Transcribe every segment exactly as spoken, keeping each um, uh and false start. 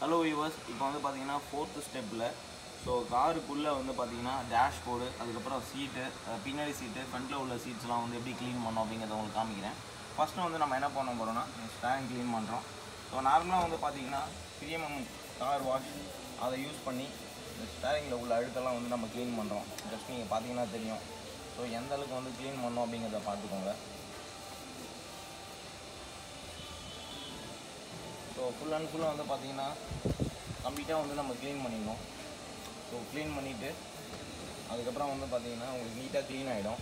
Hello viewers, இப்போ வந்து பார்த்தீங்கன்னா ஃபோர்த்து ஸ்டெப்பில் ஸோ காருக்குள்ளே வந்து பார்த்தீங்கன்னா டேஷ்போர்டு, அதுக்கப்புறம் சீட்டு, பின்னாடி சீட்டு, ஃப்ரண்ட்டில் உள்ள சீட்ஸ்லாம் வந்து எப்படி க்ளீன் பண்ணோம் அப்படிங்கிறத உங்களுக்கு காமிக்கிறேன். ஃபஸ்ட்டு வந்து நம்ம என்ன பண்ண போகிறோம்னா ஸ்டாண்ட் க்ளீன் பண்ணுறோம். ஸோ நார்மலாக வந்து பார்த்தீங்கன்னா பிஎம்எம் கார் வாஷ் அதை யூஸ் பண்ணி இந்த ஸ்டேரிங்கில் உள்ள அழுக்கெல்லாம் வந்து நம்ம க்ளீன் பண்ணுறோம். ஜஸ்ட் நீங்கள் பார்த்தீங்கன்னா தெரியும். ஸோ எந்த அளவுக்கு வந்து க்ளீன் பண்ணோம் அப்படிங்கிறத பார்த்துக்கோங்க. ஸோ ஃபுல் அண்ட் ஃபுல்லாக வந்து பார்த்திங்கன்னா கம்ப்ளீட்டாக வந்து நம்ம க்ளீன் பண்ணிடணும். ஸோ க்ளீன் பண்ணிவிட்டு அதுக்கப்புறம் வந்து பார்த்திங்கன்னா உங்களுக்கு நீட்டாக க்ளீன் ஆகிடும்.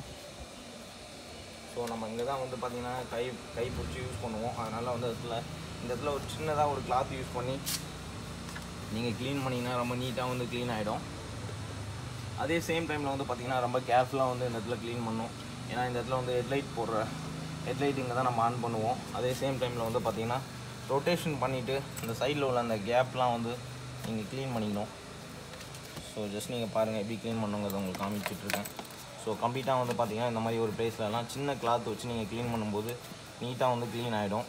ஸோ நம்ம இங்கே தான் வந்து பார்த்திங்கன்னா கை கை பிடிச்சி யூஸ் பண்ணுவோம். அதனால் வந்து இடத்துல இந்த இடத்துல ஒரு சின்னதாக ஒரு கிளாத் யூஸ் பண்ணி நீங்கள் க்ளீன் பண்ணிங்கன்னா ரொம்ப நீட்டாக வந்து க்ளீன் ஆகிடும். அதே சேம் டைமில் வந்து பார்த்திங்கன்னா ரொம்ப கேர்ஃபுல்லாக வந்து இந்த இடத்துல க்ளீன் பண்ணணும். ஏன்னா இந்த இடத்துல வந்து ஹெட்லைட் போடுற ஹெட்லைட் இங்கே தான் நம்ம ஆன் பண்ணுவோம். அதே சேம் டைமில் வந்து பார்த்திங்கன்னா ரொட்டேஷன் பண்ணிவிட்டு இந்த சைடில் உள்ள அந்த கேப்லாம் வந்து நீங்கள் க்ளீன் பண்ணிக்கணும். ஸோ ஜஸ்ட் நீங்கள் பாருங்கள் எப்படி க்ளீன் பண்ணுங்கிறத உங்களுக்கு காமிச்சிட்ருக்கேன். ஸோ கம்ப்ளீட்டாக வந்து பார்த்திங்கன்னா இந்த மாதிரி ஒரு ப்ளேஸ்லலாம் சின்ன கிளாத் வச்சு நீங்கள் க்ளீன் பண்ணும்போது நீட்டாக வந்து க்ளீன் ஆகிடும்.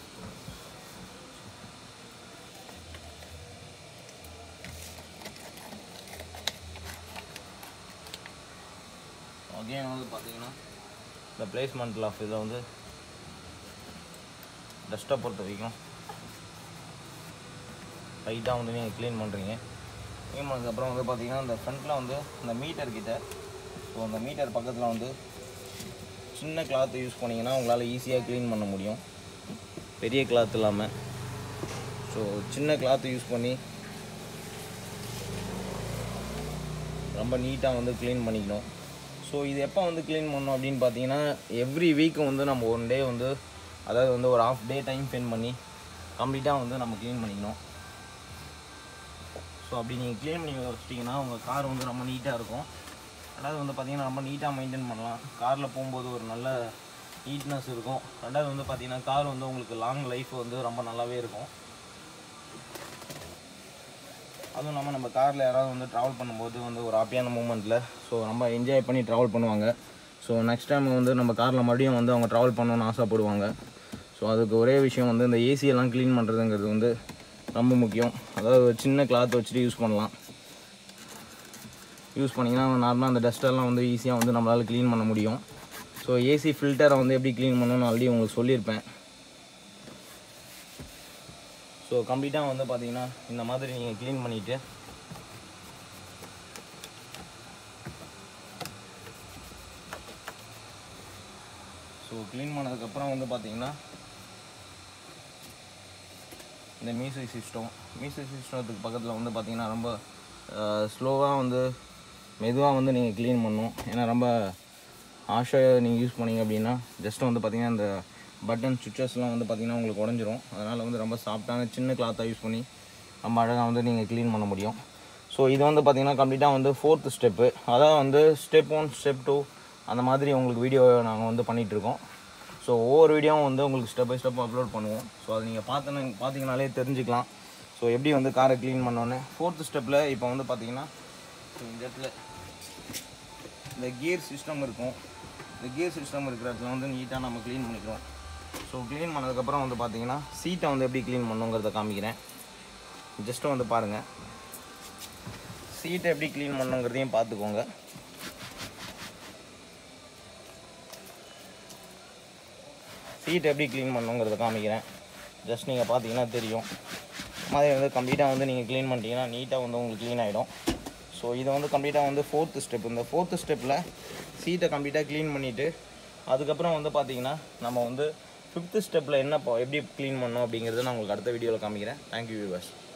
அகெயின் வந்து பார்த்திங்கன்னா இந்த பிளேஸ்மெண்ட்டில் ஆஃப் இதை வந்து டஸ்ட்டை பொறுத்த வரைக்கும் லைட்டாக வந்து நீங்கள் க்ளீன் பண்ணுறீங்க. க்ளீன் பண்ணதுக்கப்புறம் வந்து பார்த்திங்கன்னா இந்த ஃப்ரண்ட்டில் வந்து இந்த மீட்டர் கிட்ட ஸோ அந்த மீட்டர் பக்கத்தில் வந்து சின்ன கிளாத்து யூஸ் பண்ணிங்கன்னா உங்களால் ஈஸியாக க்ளீன் பண்ண முடியும், பெரிய கிளாத் இல்லாமல். ஸோ சின்ன கிளாத்து யூஸ் பண்ணி ரொம்ப நீட்டாக வந்து க்ளீன் பண்ணிக்கணும். ஸோ இது எப்போ வந்து க்ளீன் பண்ணணும் அப்படின்னு பார்த்தீங்கன்னா எவ்ரி வீக்கு வந்து நம்ம ஒன் டே வந்து அதாவது வந்து ஒரு ஆஃப் டே டைம் ஸ்பெண்ட் பண்ணி கம்ப்ளீட்டாக வந்து நம்ம க்ளீன் பண்ணிக்கணும். ஸோ அப்படி நீங்கள் க்ளீன் பண்ணி வச்சிட்டிங்கன்னா உங்கள் கார் வந்து ரொம்ப நீட்டாக இருக்கும். ரெண்டாவது வந்து பார்த்திங்கன்னா ரொம்ப நீட்டாக மெயின்டைன் பண்ணலாம். காரில் போகும்போது ஒரு நல்ல நீட்னஸ் இருக்கும். ரெண்டாவது வந்து பார்த்திங்கன்னா கார் வந்து உங்களுக்கு லாங் லைஃப் வந்து ரொம்ப நல்லாவே இருக்கும். அதுவும் இல்லாமல் நம்ம காரில் யாராவது வந்து ட்ராவல் பண்ணும்போது வந்து ஒரு ஹாப்பியான மூமெண்ட்டில் ஸோ ரொம்ப என்ஜாய் பண்ணி ட்ராவல் பண்ணுவாங்க. ஸோ நெக்ஸ்ட் டைம் வந்து நம்ம காரில் மறுபடியும் வந்து அவங்க ட்ராவல் பண்ணணுன்னு ஆசைப்படுவாங்க. ஸோ அதுக்கு ஒரே விஷயம் வந்து இந்த ஏசியெல்லாம் க்ளீன் பண்ணுறதுங்கிறது வந்து ரொம்ப முக்கியம். அதாவது ஒரு சின்ன கிளாத் வச்சுட்டு யூஸ் பண்ணலாம். யூஸ் பண்ணிங்கன்னா நார்மலாக அந்த டஸ்ட்டெல்லாம் வந்து ஈஸியாக வந்து நம்மளால் க்ளீன் பண்ண முடியும். ஸோ ஏசி ஃபில்டரை வந்து எப்படி க்ளீன் பண்ணணும்னு ஆல்ரெடி உங்களுக்கு சொல்லியிருப்பேன். ஸோ கம்ப்ளீட்டாக வந்து பார்த்திங்கன்னா இந்த மாதிரி நீங்கள் க்ளீன் பண்ணிவிட்டு ஸோ க்ளீன் பண்ணதுக்கப்புறம் வந்து பார்த்திங்கன்னா இந்த மியூசிக் சிஸ்டம் மியூசிக் சிஸ்டத்துக்கு பக்கத்தில் வந்து பார்த்திங்கன்னா ரொம்ப ஸ்லோவாக வந்து மெதுவாக வந்து நீங்கள் க்ளீன் பண்ணணும். ஏன்னா ரொம்ப ஹார்ஷாக நீங்கள் யூஸ் பண்ணிங்க அப்படின்னா ஜஸ்ட் வந்து பார்த்திங்கன்னா இந்த பட்டன் சுவிச்சஸ்லாம் வந்து பார்த்திங்கன்னா உங்களுக்கு உடஞ்சிரும். அதனால் வந்து ரொம்ப சாஃப்டான சின்ன கிளாத்தாக யூஸ் பண்ணி ரொம்ப அழகாக வந்து நீங்கள் க்ளீன் பண்ண முடியும். ஸோ இது வந்து பார்த்திங்கன்னா கம்ப்ளீட்டாக வந்து ஃபோர்த்து ஸ்டெப்பு. அதாவது வந்து ஸ்டெப் ஒன் ஸ்டெப் டூ அந்த மாதிரி உங்களுக்கு வீடியோ நாங்கள் வந்து பண்ணிகிட்ருக்கோம். ஸோ ஒவ்வொரு வீடியோவும் வந்து உங்களுக்கு ஸ்டெப் பை ஸ்டெப் அப்லோட் பண்ணுவோம். ஸோ அது நீங்கள் பார்த்து பார்த்தீங்கனாலே தெரிஞ்சுக்கலாம் ஸோ எப்படி வந்து காரை க்ளீன் பண்ணோன்னு. ஃபோர்த்து ஸ்டெப்பில் இப்போ வந்து பார்த்திங்கன்னா ஸோ இந்த இடத்துல இந்த கியர் சிஸ்டம் இருக்கும். இந்த கியர் சிஸ்டம் இருக்கிற இடத்துல வந்து நீட்டாக நம்ம க்ளீன் பண்ணிக்கிறோம். ஸோ க்ளீன் பண்ணதுக்கப்புறம் வந்து பார்த்திங்கன்னா சீட்டை வந்து எப்படி க்ளீன் பண்ணுங்கிறத காமிக்கிறேன். ஜஸ்ட்டு வந்து பாருங்கள், சீட்டை எப்படி க்ளீன் பண்ணுங்கிறதையும் பார்த்துக்கோங்க. சீட் எப்படி க்ளீன் பண்ணுங்கிறத காமிக்கிறேன். ஜஸ்ட் நீங்கள் பார்த்தீங்கன்னா தெரியும். மாதிரி வந்து கம்ப்ளீட்டாக வந்து நீங்கள் க்ளீன் பண்ணிட்டீங்கன்னா நீட்டாக வந்து உங்களுக்கு க்ளீன் ஆகிடும். ஸோ இதை வந்து கம்ப்ளீட்டாக வந்து ஃபோர்த்து ஸ்டெப். இந்த ஃபோர்த்து ஸ்டெப்பில் சீட்டை கம்ப்ளீட்டாக க்ளீன் பண்ணிவிட்டு அதுக்கப்புறம் வந்து பார்த்திங்கன்னா நம்ம வந்து ஃபிஃப்த்து ஸ்டெப்பில் என்ன எப்படி க்ளீன் பண்ணோம் அப்படிங்கிறத நான் உங்களுக்கு அடுத்த வீடியோவில் காமிக்கிறேன். Thank you viewers.